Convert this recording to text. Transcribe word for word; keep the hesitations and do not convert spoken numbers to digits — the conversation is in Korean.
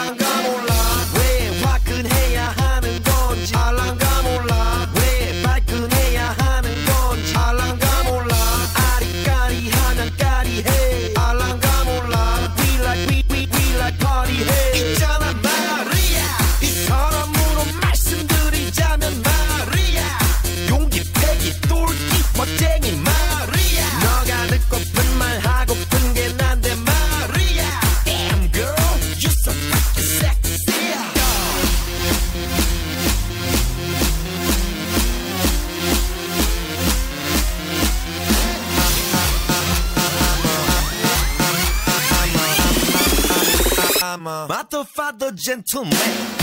알란가 몰라 왜 화끈해야 하는 건지 알란가 몰라 왜 발끈해야 하는 건지 알란가 몰라 아리까리하면 까리해 알란가 몰라 We like we we we like party해 있잖아 마리아 이 사람으로 말씀드리자면 마리아 용기 패기 똘끼 멋쟁이 마리아 너가 듣고픈 말 하고픈 게 난데 마리아 Damn girl you're so fucking sexy I'm a motherfucker gentleman